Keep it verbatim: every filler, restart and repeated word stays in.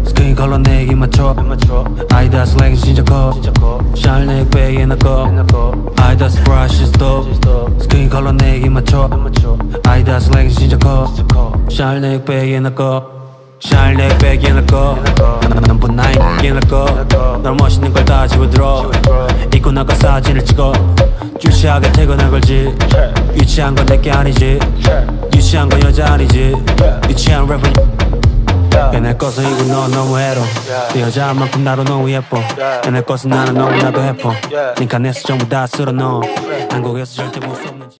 스킨 컬러 내기 맞춰 아이다스 레깅 진짜 커 샤넬 내 백에 넣고 아이다스 브러쉬 도pe 스킨 컬러 내기 맞춰 아이다스 레깅 진짜 커 샤넬 내 백에 넣고 샤넬 내 백에 넣고 넘버 나인에 넣고 널 멋있는 걸 다 집어들어 입고 나가 사진을 찍어 유치하게 퇴근한 걸지 유치한 건 내게 아니지 유치한 건 여자 아니지 유치한 래퍼 얘네 것은 이거 너 너무 해로 네 여자만큼 나도 너무 예뻐 얘네 것은 나는 너무나도 해퍼 니가 내서 전부 다 쓸어넣어 한국에서 절대 못 써.